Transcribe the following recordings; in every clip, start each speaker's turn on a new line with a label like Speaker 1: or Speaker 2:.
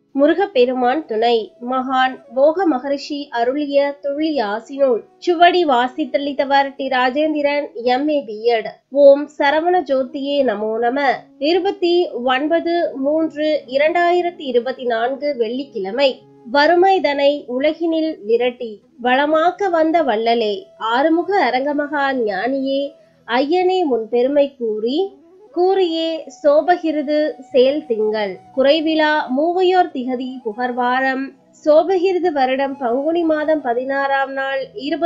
Speaker 1: முருகப்பெருமான் துணை. மகான் போக மகரிஷி அருளிய துள்ளிய ஆசினூல் சுவடி வாசித்தளித்தவர் டி. Rajendran MA B.Ed. ஓம் சரவண ஜோதியே நமோ நம. 29/3/2024 வெள்ளிக்கிழமை. வறுமைதனை உலகினில் விரட்டி வளமாக்க வந்த வள்ளலே, ஆறுமுக அரங்கமகா ஞானியே, ஐயனே முன் பெருமை கூறியே சோபகிருது சேல் திங்கள் குறைவிலா மூவையோர் திகதி புகர்வாரம் சோபகிருது வருடம் பங்குனி மாதம் 16ஆம் நாள்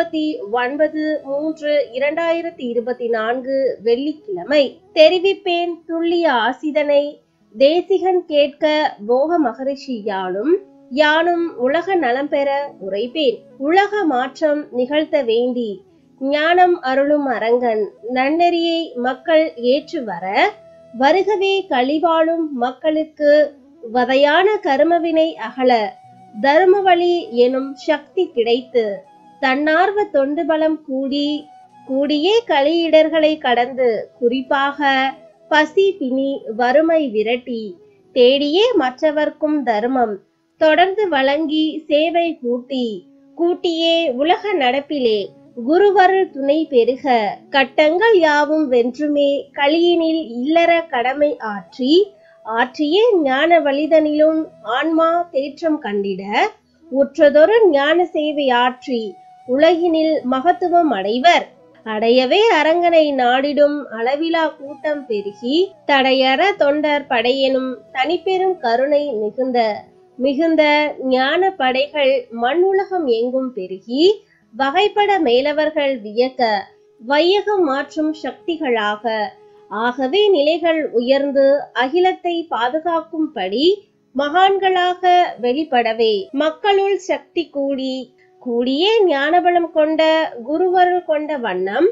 Speaker 1: 29/3/2024 வெள்ளிக்கிழமை. தெரிவிப்பேன் துள்ளிய ஆசிதனை தேசிகன் கேட்க போக மகரிஷி யானும் உலக நலம் பெற உரைப்பேன். உலக மாற்றம் நிகழ்த்த வேண்டி ஞானம் அருளும் அரங்கன் நன்னெறியை மக்கள் ஏற்று வருகவே கலிவாழும் மக்களுக்கு வதையான கருமவினை அகல தர்மவழி எனும் சக்தி கிடைத்து தன்னார்வ தொண்டு பலம் கூடியே கலியிடர்களை கடந்து குறிப்பாக பசி பிணி வறுமை விரட்டி தேடியே மற்றவர்க்கும் தர்மம் தொடர்ந்து வழங்கி சேவை கூட்டியே உலக நடப்பிலே குருவருள் துணை பெருக கட்டங்கள் யாவும் வென்றுமே கலியினில் இல்லற கடமை ஆற்றியே ஞான வழிதனிலும் ஆன்மா தேற்றம் கண்டிட உற்றதொரு ஞான சேவை ஆற்றி உலகினில் மகத்துவம் அடையவே அரங்கனை நாடிடும் அளவிலா கூட்டம் பெருகி தடையற தொண்டர் படையெனும் தனிப்பெரும் கருணை மிகுந்த ஞான படைகள் மண் உலகம் எங்கும் பெருகி வகைப்பட மேலவர்கள் வியக்க வையகம் மாற்றும் சக்திகளாக ஆகவே நிலைகள் உயர்ந்து அகிலத்தை பாதுகாக்கும்படி மகான்களாக வெளிப்படவே மக்களுள் சக்தி கூடியே ஞானபலம் கொண்ட குருவருள் கொண்ட வண்ணம்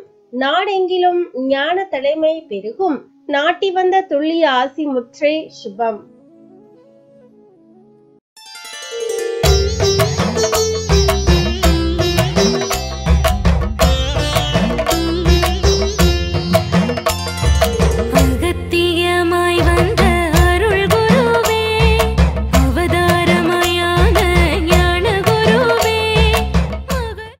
Speaker 1: நாடெங்கிலும் ஞான தலைமை பெருகும். நாட்டி வந்த துள்ளிய ஆசி முற்றே சுபம்.